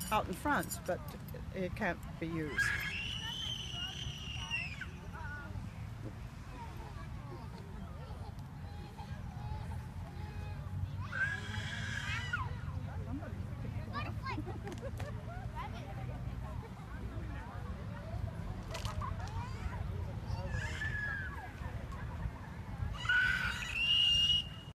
out in front, but it can't be used.